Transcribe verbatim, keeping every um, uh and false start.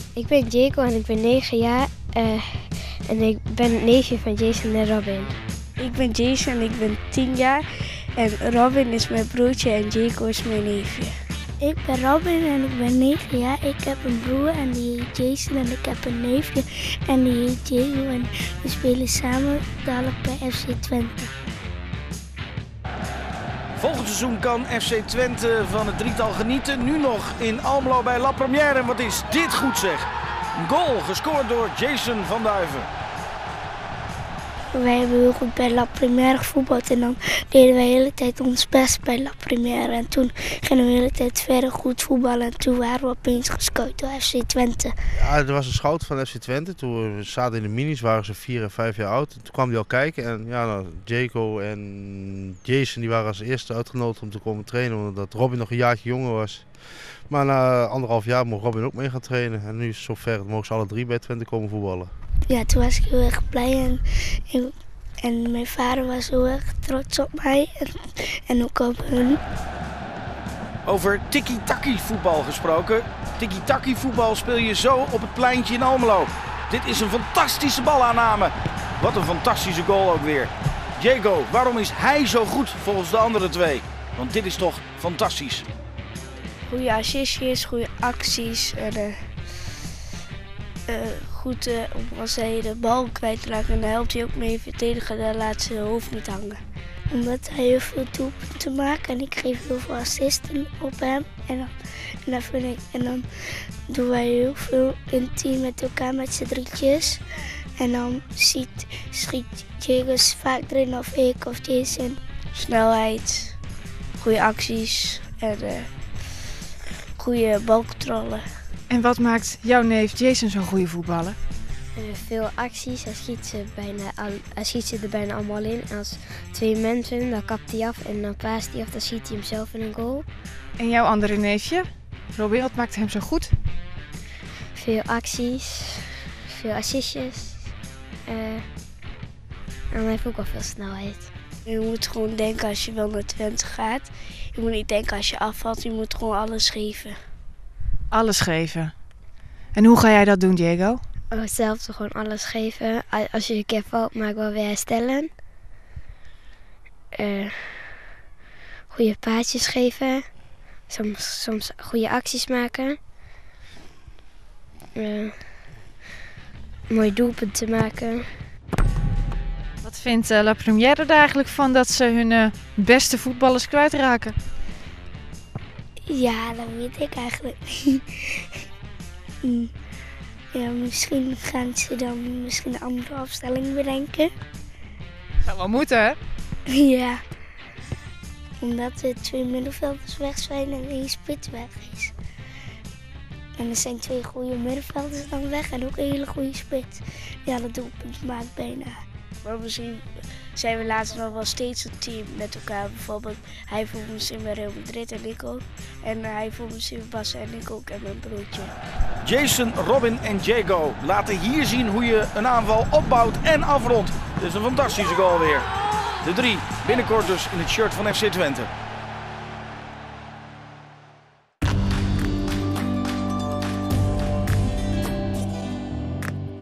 Ik ben Jaco en ik ben negen jaar uh, en ik ben het neefje van Jason en Robin. Ik ben Jason en ik ben tien jaar en Robin is mijn broertje en Jaco is mijn neefje. Ik ben Robin en ik ben negen jaar. Ik heb een broer en die heet Jason en ik heb een neefje en die heet Jaco en we spelen samen dadelijk bij F C Twente. Volgend seizoen kan F C Twente van het drietal genieten. Nu nog in Almelo bij La Première. En wat is dit goed zeg. Een goal gescoord door Jason van Duiven. Wij hebben heel goed bij La Première gevoetbald en dan deden wij de hele tijd ons best bij La Première. En toen gingen we de hele tijd verder goed voetballen en toen waren we opeens gescout door F C Twente. Ja, er was een scout van F C Twente. Toen we zaten in de minis, waren ze vier en vijf jaar oud. Toen kwam hij al kijken en ja, nou, Jaco en Jason die waren als eerste uitgenodigd om te komen trainen. Omdat Robin nog een jaartje jonger was. Maar na anderhalf jaar mocht Robin ook mee gaan trainen. En nu is het zover, mogen ze alle drie bij Twente komen voetballen. Ja, toen was ik heel erg blij en, en, en mijn vader was heel erg trots op mij en, en ook op hun. Over tiki-taki voetbal gesproken. Tiki-taki voetbal speel je zo op het pleintje in Almelo. Dit is een fantastische balaanname. Wat een fantastische goal ook weer. Jaco, waarom is hij zo goed volgens de andere twee? Want dit is toch fantastisch. Goede assistjes, goede acties en uh, uh, goed uh, om als hij de bal kwijtraakt en dan helpt hij ook mee verdedigen, dan laat zijn hoofd niet hangen. Omdat hij heel veel doelpunten maakt en ik geef heel veel assisten op hem en dan, en dan, vind ik, en dan doen wij heel veel in het team met elkaar met z'n drietjes. En dan ziet, schiet Jaco vaak erin of ik of Jason. Snelheid, goede acties en uh, goede balcontrole. En wat maakt jouw neef Jason zo'n goede voetballer? Uh, veel acties, hij schiet, ze bijna, hij schiet ze er bijna allemaal in. En als twee mensen, dan kapt hij af en dan paast hij af, dan schiet hij hem zelf in een goal. En jouw andere neefje, Robin, wat maakt hem zo goed? Veel acties, veel assistjes. Uh, en hij heeft ook wel veel snelheid. Je moet gewoon denken als je wel naar Twente gaat. Je moet niet denken als je afvalt, je moet gewoon alles geven. Alles geven. En hoe ga jij dat doen, Jaco? Hetzelfde, gewoon alles geven. Als je een keer valt, maar wel weer herstellen. Uh, goede paasjes geven. Soms, soms goede acties maken. Uh, mooie doelpunten maken. Wat vindt uh, La Première er eigenlijk van dat ze hun uh, beste voetballers kwijtraken? Ja, dat weet ik eigenlijk niet. Ja, misschien gaan ze dan misschien een andere afstelling bedenken. Zou wel moeten, hè? Ja. Omdat er twee middenvelders weg zijn en één spits weg is. En er zijn twee goede middenvelders dan weg en ook een hele goede spits. Ja, dat doelpunt maakt bijna. Maar misschien zijn we later nog wel steeds een team met elkaar. Bijvoorbeeld hij voelt misschien bij Real Madrid en ik ook. En hij voelt misschien bij Barca en ik ook en mijn broertje. Jason, Robin en Jaco laten hier zien hoe je een aanval opbouwt en afrondt. Dit is een fantastische goal weer. De drie binnenkort dus in het shirt van F C Twente.